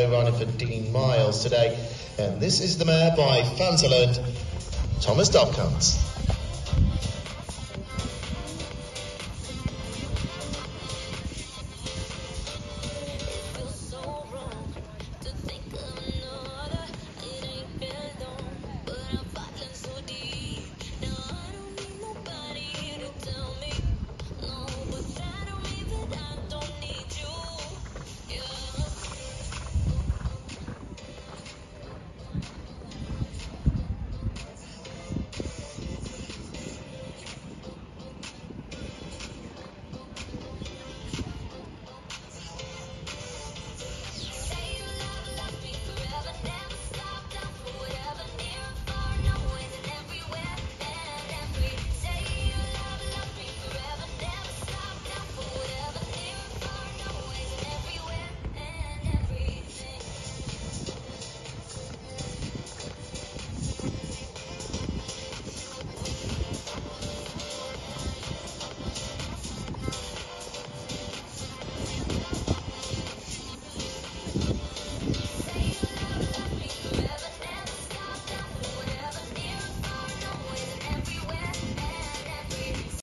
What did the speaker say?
running for Dean Miles today. And this is the mare by Fantaland, Thomas Dobkins.